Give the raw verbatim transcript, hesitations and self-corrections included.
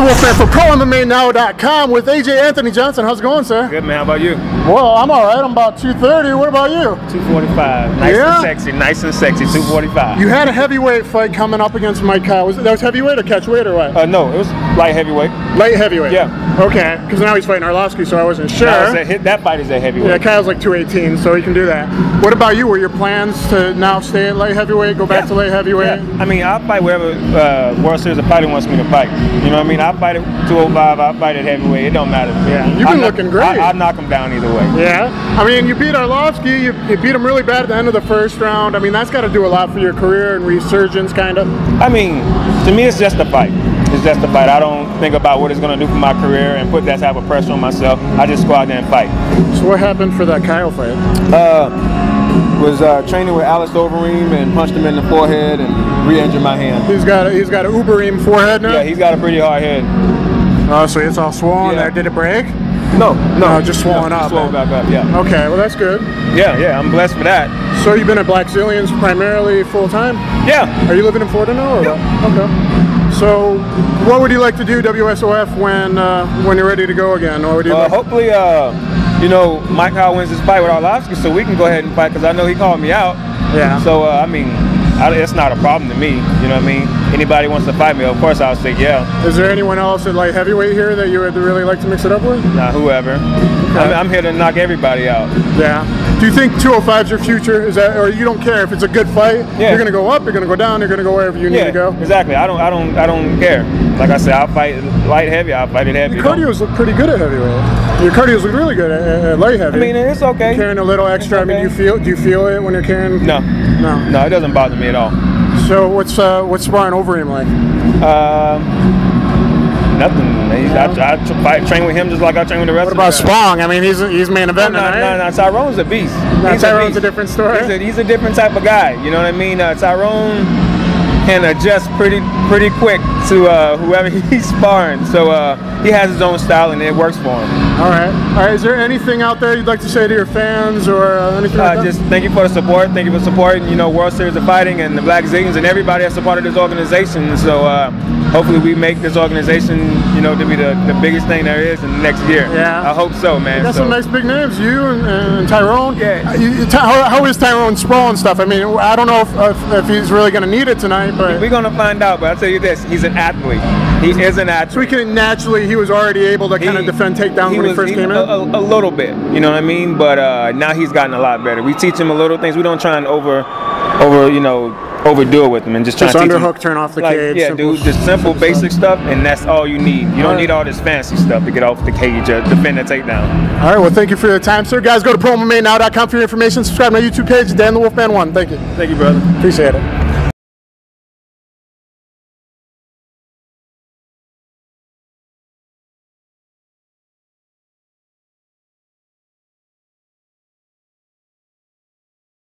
Wolfman for Pro M M A Now dot com with A J Anthony Johnson. How's it going, sir? Good, man. How about you? Well, I'm all right. I'm about two thirty. What about you? two forty-five. Nice yeah? and sexy. Nice and sexy. two forty-five. You had a heavyweight fight coming up against Mike Kyle. Was it, that was heavyweight or catchweight or what? Uh, no, it was light heavyweight. Light heavyweight? Yeah. Okay, because now he's fighting Arlovsky, so I wasn't sure. No, that, hit, that fight is at heavyweight. Yeah, Kyle's like two eighteen, so he can do that. What about you? Were your plans to now stay at light heavyweight, go back yeah. to light heavyweight? Yeah. I mean, I'll fight wherever uh, World Series of Fighting wants me to fight. You know what I mean? I'll fight at two oh five, I'll fight at heavyweight. It don't matter. Yeah, you've been I'll looking knock, great. I, I'll knock him down either way. Yeah, I mean, you beat Arlovsky, you, you beat him really bad at the end of the first round. I mean, that's got to do a lot for your career and resurgence, kind of. I mean, to me, it's just a fight. It's just a fight. I don't think about what it's going to do for my career and put that type of pressure on myself. I just go out there and fight. So what happened for that Kyle fight? Uh, was uh, training with Alex Overeem and punched him in the forehead and re-injured my hand. He's got a, he's got an Ubereem forehead now? Yeah, he's got a pretty hard head. Oh, so it's all swollen yeah. there. Did it break? No, no. no just swollen no, up. Swollen back up, yeah. Okay, well that's good. Yeah, yeah, I'm blessed for that. So you've been at Blackzilians primarily full-time? Yeah. Are you living in Florida now? Or yeah. what? Okay. So, what would you like to do, W S O F, when uh, when you're ready to go again? Or would you uh, like hopefully, uh, you know, Mike Kyle wins this fight with Arlovsky, so we can go ahead and fight, because I know he called me out. Yeah. So, uh, I mean, I, it's not a problem to me, you know what I mean? Anybody wants to fight me, of course I'll say yeah. Is there anyone else at light heavyweight here that you would really like to mix it up with? Nah, whoever. Okay. I'm, I'm here to knock everybody out. Yeah. Do you think two oh five is your future? Is that, or you don't care if it's a good fight? Yeah. You're gonna go up. You're gonna go down. You're gonna go wherever you need yeah, to go. Exactly. I don't. I don't. I don't care. Like I said, I'll fight light heavy. I'll fight it heavy. Your cardios look pretty good at heavyweight. Your cardios look really good at, at light heavy. I mean, it's okay. You're carrying a little extra. Okay. I mean, do you feel? Do you feel it when you're carrying? No. No. No, it doesn't bother me at all. So what's uh, what's sparring Overeem like? Um. Nothing. He's, I, I fight, train with him just like I train with the rest what of them. What about Spong? I mean, he's he's main event no, no, tonight. No, no, Tyrone's a beast. No, he's Tyrone's a, a different story. He's a, he's a different type of guy. You know what I mean? Uh, Tyrone can adjust pretty pretty quick to uh, whoever he's sparring. So uh, he has his own style and it works for him. All right. All right. Is there anything out there you'd like to say to your fans or uh, anything uh, like that? Just thank you for the support. Thank you for supporting, you know, World Series of Fighting and the Blackzilians and everybody that's supported this organization. So uh, hopefully we make this organization, you know, to be the, the biggest thing there is in the next year. Yeah. I hope so, man. You got so. some nice big names. You and, and Tyrone. Yeah. You, you, how, how is Tyrone's sprawl and stuff? I mean, I don't know if, if, if he's really going to need it tonight, but we're going to find out. But I'll tell you this: he's an athlete. He is an athlete. So he can naturally, he was already able to kind he, of defend takedowns when was, he first he, came in? A, a, a little bit, you know what I mean? But uh, now he's gotten a lot better. We teach him a little things. We don't try and over, over, you know, overdo it with him and just try just to teach underhook, him, turn off the like, cage. Yeah, simple, dude, just simple, simple basic stuff. stuff, and that's all you need. You don't all right. need all this fancy stuff to get off the cage or defend a takedown. All right, well, thank you for your time, sir. Guys, go to Pro M M A Now dot com for your information. Subscribe to my YouTube page, Dan the Wolfman one. Thank you. Thank you, brother. Appreciate it.